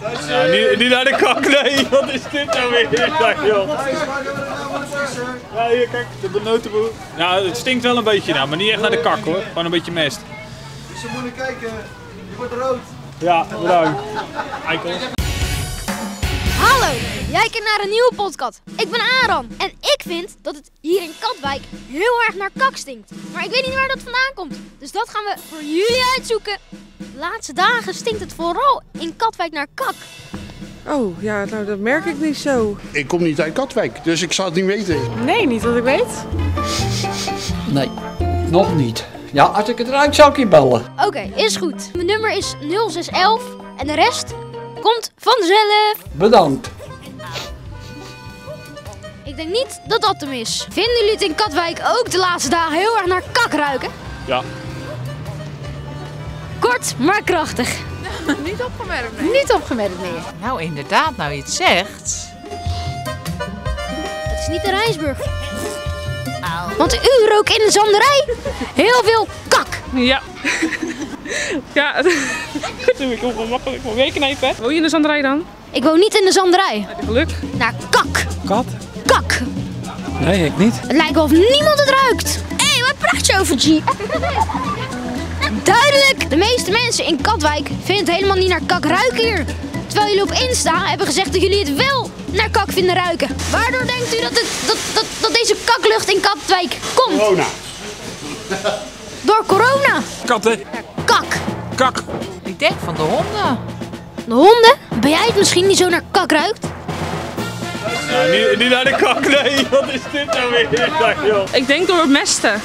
Ja, niet naar de kak, nee. Wat is dit nou weer? Joh. Ja, hier, kijk, de benotenboer. Nou, het stinkt wel een beetje nou, maar niet echt naar de kak hoor. Gewoon een beetje mest. Dus je moet kijken, je wordt rood. Ja, bedankt. Eikels. Hallo, jij kijkt naar een nieuwe podcast. Ik ben Aaron en ik vind dat het hier in Katwijk heel erg naar kak stinkt. Maar ik weet niet waar dat vandaan komt. Dus dat gaan we voor jullie uitzoeken. De laatste dagen stinkt het vooral in Katwijk naar kak. Oh, ja, nou dat merk ik niet zo. Ik kom niet uit Katwijk, dus ik zou het niet weten. Nee, niet dat ik weet. Nee, nog niet. Ja, als ik het ruik zou ik je bellen. Oké, is goed. Mijn nummer is 0611 en de rest komt vanzelf. Bedankt. Ik denk niet dat dat hem is. Vinden jullie het in Katwijk ook de laatste dagen heel erg naar kak ruiken? Ja. Kort, maar krachtig. Niet opgemerkt, nee. Niet opgemerkt, nee. Nou, inderdaad, nou je het zegt. Het is niet de Rijnsburg. Want u rook in de zanderij heel veel kak. Ja. Ja, dat doe ik ongemakkelijk. Moet je knijpen? Woon je in de zanderij dan? Ik woon niet in de zanderij. Geluk. Naar kak. Kat? Kak. Nee, ik niet. Het lijkt wel of niemand het ruikt. Hé, wat praat je over, G? Duidelijk! De meeste mensen in Katwijk vinden het helemaal niet naar kak ruiken hier. Terwijl jullie op Insta hebben gezegd dat jullie het wel naar kak vinden ruiken. Waardoor denkt u dat deze kaklucht in Katwijk komt? Corona. Door corona. Katten. Kak. Kak. Ik denk van de honden. De honden? Ben jij het misschien die zo naar kak ruikt? Ja, niet naar de kak, nee. Wat is dit nou weer? Joh. Ik denk door het mesten.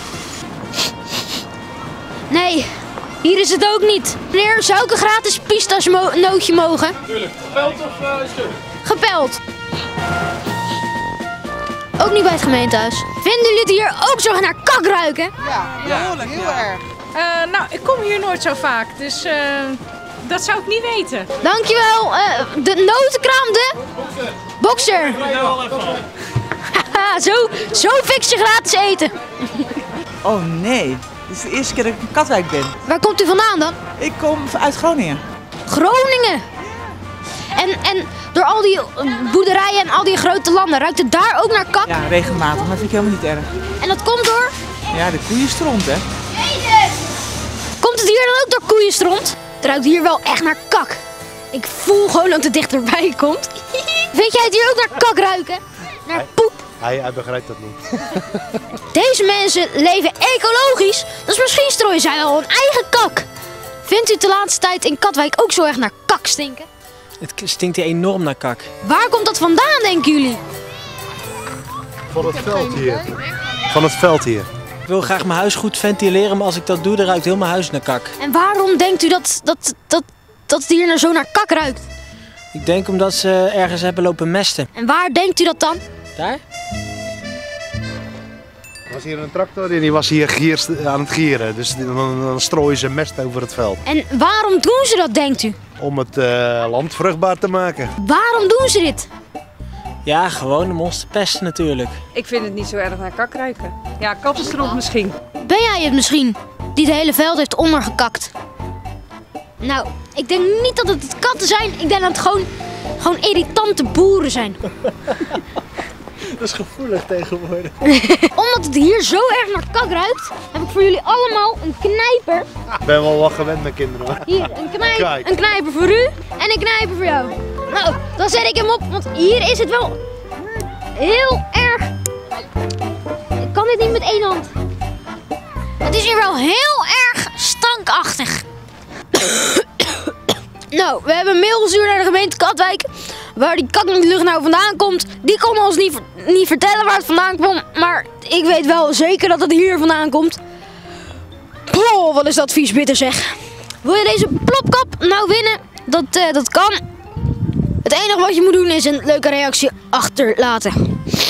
Nee, hier is het ook niet. Meneer, zou ik een gratis pistachenootje mogen? Tuurlijk. Gepeld of stuk? Gepeld. Ook niet bij het gemeentehuis. Vinden jullie het hier ook zo naar kak ruiken? Ja, heel erg. Nou, ik kom hier nooit zo vaak, dus dat zou ik niet weten. Dankjewel. De notenkraam, de... Boxer. Haha, zo fix je gratis eten. Oh nee, dit is de eerste keer dat ik in Katwijk ben. Waar komt u vandaan dan? Ik kom uit Groningen. Groningen. En door al die boerderijen en al die grote landen, ruikt het daar ook naar kak? Ja, regelmatig, maar dat vind ik helemaal niet erg. En dat komt door? Ja, de koeienstront hè. Komt het hier dan ook door koeienstront? Het ruikt hier wel echt naar kak. Ik voel gewoon dat het dichterbij komt. Vind jij het hier ook naar kak ruiken? Naar poep? Hij begrijpt dat niet. Deze mensen leven ecologisch, dus misschien strooien zij wel hun eigen kak. Vindt u het de laatste tijd in Katwijk ook zo erg naar kak stinken? Het stinkt hier enorm naar kak. Waar komt dat vandaan, denken jullie? Van het veld hier. Van het veld hier. Ik wil graag mijn huis goed ventileren, maar als ik dat doe, dan ruikt heel mijn huis naar kak. En waarom denkt u dat het hier nou zo naar kak ruikt? Ik denk omdat ze ergens hebben lopen mesten. En waar denkt u dat dan? Daar? Er was hier een tractor en die was hier aan het gieren. Dus dan strooien ze mest over het veld. En waarom doen ze dat, denkt u? Om het land vruchtbaar te maken. Waarom doen ze dit? Ja, gewoon om ons te pesten natuurlijk. Ik vind het niet zo erg naar kak ruiken. Ja, kattenstront misschien. Ben jij het misschien, die het hele veld heeft ondergekakt? Nou, ik denk niet dat het katten zijn. Ik denk dat het gewoon irritante boeren zijn. Dat is gevoelig tegenwoordig. Omdat het hier zo erg naar kak ruikt, heb ik voor jullie allemaal een knijper. Ik ben wel wat gewend met kinderen hoor. Hier, Kijk. een knijper voor u en een knijper voor jou. Nou, dan zet ik hem op, want hier is het wel heel erg... Ik kan dit niet met één hand. Het is hier wel heel erg stankachtig. Nou, we hebben een mail gestuurd naar de gemeente Katwijk. Waar die kak in de lucht nou vandaan komt. Die kon ons niet vertellen waar het vandaan kwam. Maar ik weet wel zeker dat het hier vandaan komt. Oh, wat is dat vies bitter zeg. Wil je deze plopkap nou winnen? Dat kan. Het enige wat je moet doen is een leuke reactie achterlaten.